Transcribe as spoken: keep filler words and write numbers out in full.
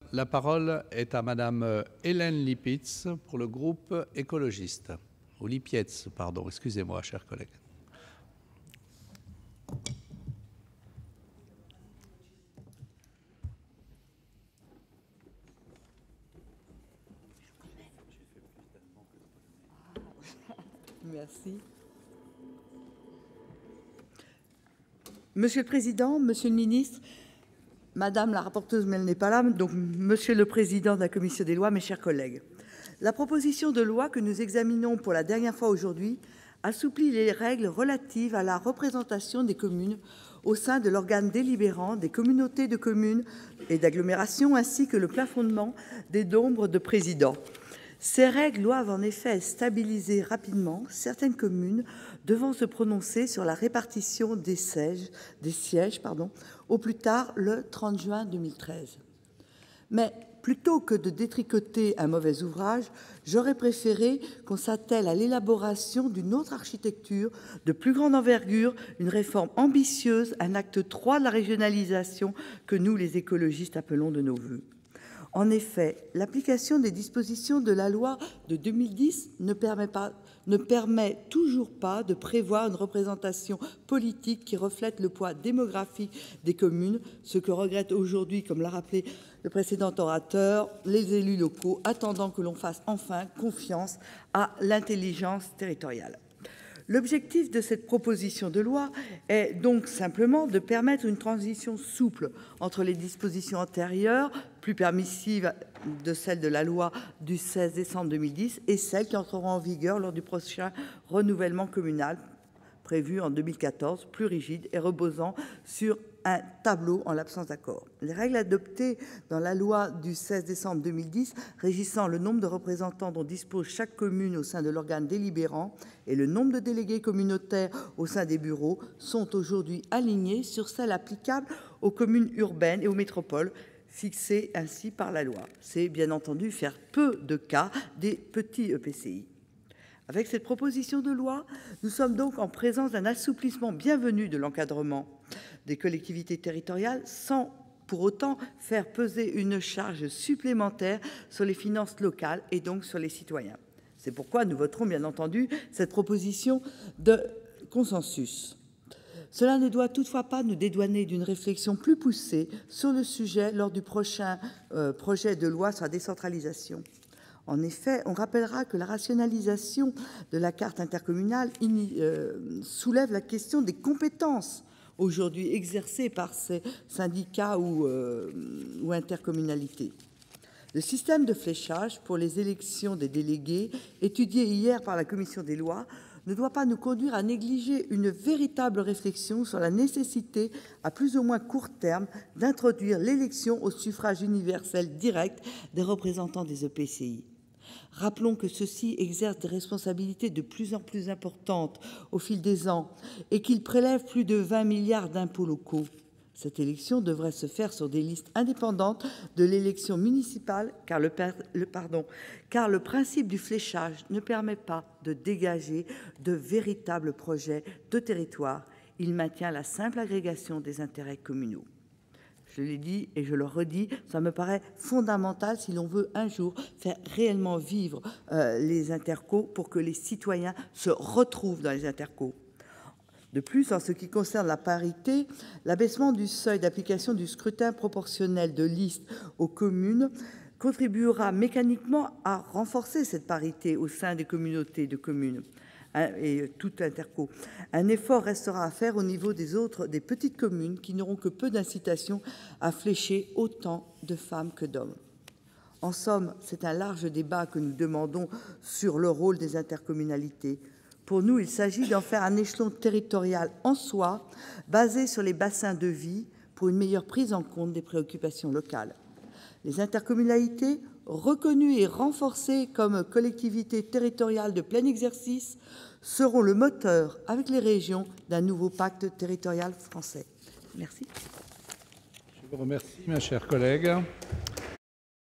La parole est à Madame Hélène Lipitz pour le groupe écologiste. Ou Lipietz, pardon, excusez-moi, chers collègues. Merci. Monsieur le Président, Monsieur le Ministre, Madame la rapporteure, mais elle n'est pas là, donc Monsieur le Président de la Commission des lois, mes chers collègues. La proposition de loi que nous examinons pour la dernière fois aujourd'hui assouplit les règles relatives à la représentation des communes au sein de l'organe délibérant des communautés de communes et d'agglomération, ainsi que le plafonnement des nombres de présidents. Ces règles doivent en effet stabiliser rapidement certaines communes devant se prononcer sur la répartition des sièges, des sièges pardon, au plus tard le trente juin deux mille treize. Mais plutôt que de détricoter un mauvais ouvrage, j'aurais préféré qu'on s'attelle à l'élaboration d'une autre architecture de plus grande envergure, une réforme ambitieuse, un acte trois de la régionalisation que nous, les écologistes, appelons de nos voeux. En effet, l'application des dispositions de la loi de deux mille dix ne permet, pas, ne permet toujours pas de prévoir une représentation politique qui reflète le poids démographique des communes, ce que regrette aujourd'hui, comme l'a rappelé le précédent orateur, les élus locaux, attendant que l'on fasse enfin confiance à l'intelligence territoriale. L'objectif de cette proposition de loi est donc simplement de permettre une transition souple entre les dispositions antérieures, plus permissives de celles de la loi du seize décembre deux mille dix, et celles qui entreront en vigueur lors du prochain renouvellement communal prévu en deux mille quatorze, plus rigide et reposant sur un tableau en l'absence d'accord. Les règles adoptées dans la loi du seize décembre deux mille dix régissant le nombre de représentants dont dispose chaque commune au sein de l'organe délibérant et le nombre de délégués communautaires au sein des bureaux sont aujourd'hui alignées sur celles applicables aux communes urbaines et aux métropoles, fixées ainsi par la loi. C'est bien entendu faire peu de cas des petits E P C I. Avec cette proposition de loi, nous sommes donc en présence d'un assouplissement bienvenu de l'encadrement des collectivités territoriales sans pour autant faire peser une charge supplémentaire sur les finances locales et donc sur les citoyens. C'est pourquoi nous voterons bien entendu cette proposition de consensus. Cela ne doit toutefois pas nous dédouaner d'une réflexion plus poussée sur le sujet lors du prochain euh, projet de loi sur la décentralisation. En effet, on rappellera que la rationalisation de la carte intercommunale euh, soulève la question des compétences aujourd'hui exercées par ces syndicats ou, euh, ou intercommunalités. Le système de fléchage pour les élections des délégués, étudié hier par la Commission des lois, ne doit pas nous conduire à négliger une véritable réflexion sur la nécessité, à plus ou moins court terme, d'introduire l'élection au suffrage universel direct des représentants des E P C I. Rappelons que ceux-ci exercent des responsabilités de plus en plus importantes au fil des ans et qu'ils prélèvent plus de vingt milliards d'impôts locaux. Cette élection devrait se faire sur des listes indépendantes de l'élection municipale, car le, le, pardon, car le principe du fléchage ne permet pas de dégager de véritables projets de territoire. Il maintient la simple agrégation des intérêts communaux. Je l'ai dit et je le redis, ça me paraît fondamental si l'on veut un jour faire réellement vivre euh, les intercos pour que les citoyens se retrouvent dans les intercos. De plus, en ce qui concerne la parité, l'abaissement du seuil d'application du scrutin proportionnel de liste aux communes contribuera mécaniquement à renforcer cette parité au sein des communautés de communes et tout interco. Un effort restera à faire au niveau des autres, des petites communes qui n'auront que peu d'incitation à flécher autant de femmes que d'hommes. En somme, c'est un large débat que nous demandons sur le rôle des intercommunalités. Pour nous, il s'agit d'en faire un échelon territorial en soi, basé sur les bassins de vie pour une meilleure prise en compte des préoccupations locales. Les intercommunalités, reconnues et renforcées comme collectivités territoriales de plein exercice, seront le moteur, avec les régions, d'un nouveau pacte territorial français. Merci. Je vous remercie, ma chère collègue.